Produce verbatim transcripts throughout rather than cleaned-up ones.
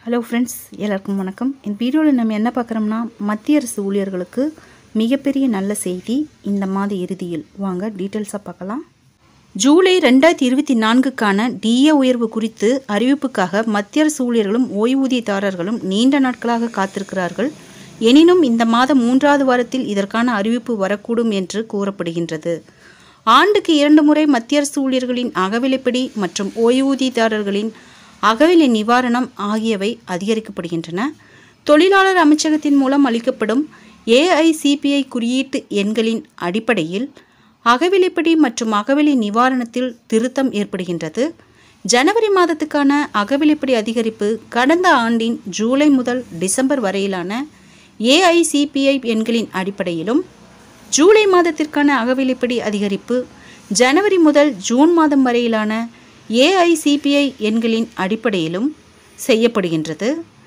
Hello friends, எல்லாருக்கும் வணக்கம். இந்த வீடியோவில் நம்ம என்ன பார்க்குறோம்னா, மத்திய அரசு ஊழியர்களுக்கு மிகப்பெரிய நல்ல செய்தி இந்த மாத இறுதியில். வாங்க டீட்டெயில்ஸாக பார்க்கலாம். ஜூலை ரெண்டாயிரத்தி இருபத்தி நான்குக்கான டிஏ உயர்வு குறித்து அறிவிப்புக்காக மத்திய அரசு ஊழியர்களும் ஓய்வூதியதாரர்களும் நீண்ட நாட்களாக காத்திருக்கிறார்கள். எனினும் இந்த மாதம் மூன்றாவது வாரத்தில் இதற்கான அறிவிப்பு வரக்கூடும் என்று கூறப்படுகின்றது. ஆண்டுக்கு இரண்டு முறை மத்திய அரசு ஊழியர்களின் அகவிலைப்படி மற்றும் ஓய்வூதியதாரர்களின் அகவிலை நிவாரணம் ஆகியவை அதிகரிக்கப்படுகின்றன. தொழிலாளர் அமைச்சகத்தின் மூலம் அளிக்கப்படும் ஏஐசிபிஐ குறியீட்டு எண்களின் அடிப்படையில் அகவிலைப்படி மற்றும் அகவிலை நிவாரணத்தில் திருத்தம் ஏற்படுகின்றது. ஜனவரி மாதத்துக்கான அகவிலைப்படி அதிகரிப்பு கடந்த ஆண்டின் ஜூலை முதல் டிசம்பர் வரையிலான ஏஐசிபிஐ எண்களின் அடிப்படையிலும், ஜூலை மாதத்திற்கான அகவிலைப்படி அதிகரிப்பு ஜனவரி முதல் ஜூன் மாதம் வரையிலான ஏஐசிபிஐ எண்களின் அடிப்படையிலும் செய்யப்படுகின்றது.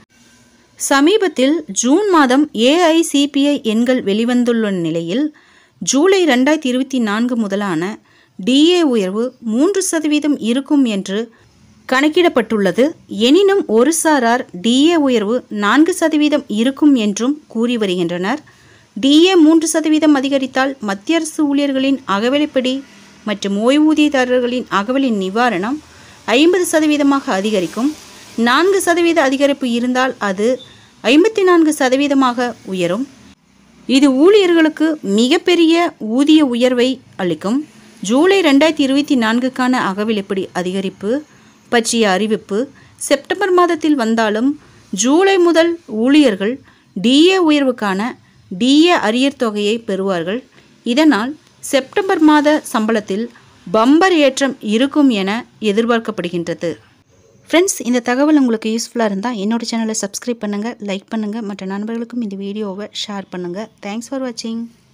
சமீபத்தில் ஜூன் மாதம் ஏஐசிபிஐ எண்கள் வெளிவந்துள்ள நிலையில் ஜூலை ரெண்டாயிரத்தி இருபத்தி நான்கு முதலான டிஏ உயர்வு மூன்று சதவீதம் இருக்கும் என்று கணக்கிடப்பட்டுள்ளது. எனினும் ஒரு சாரார் டிஏ உயர்வு நான்கு சதவீதம் இருக்கும் என்றும் கூறி வருகின்றனர். டிஏ மூன்று சதவீதம் அதிகரித்தால் மத்திய அரசு ஊழியர்களின் அகவிலைப்படி மற்றும் ஓய்வூதியதாரர்களின் அகவிலை நிவாரணம் ஐம்பது சதவீதமாக அதிகரிக்கும். நான்கு சதவீத அதிகரிப்பு இருந்தால் அது ஐம்பத்தி நான்கு சதவீதமாக உயரும். இது ஊழியர்களுக்கு மிகப்பெரிய ஊதிய உயர்வை அளிக்கும். ஜூலை ரெண்டாயிரத்தி இருபத்தி நான்குக்கான அகவிலைப்படி அதிகரிப்பு பற்றிய அறிவிப்பு செப்டம்பர் மாதத்தில் வந்தாலும், ஜூலை முதல் ஊழியர்கள் டிஏ உயர்வுக்கான டிஏ அரியர் தொகையை பெறுவார்கள். இதனால் செப்டம்பர் மாத சம்பளத்தில் பம்பர் ஏற்றம் இருக்கும் என எதிர்பார்க்கப்படுகின்றது. ஃப்ரெண்ட்ஸ், இந்த தகவல் உங்களுக்கு யூஸ்ஃபுல்லாக இருந்தால் என்னோட சேனலை சப்ஸ்கிரைப் பண்ணுங்கள், லைக் பண்ணுங்கள், மற்ற நண்பர்களுக்கும் இந்த வீடியோவை ஷேர் பண்ணுங்கள். தேங்க்ஸ் ஃபார் வாட்சிங்.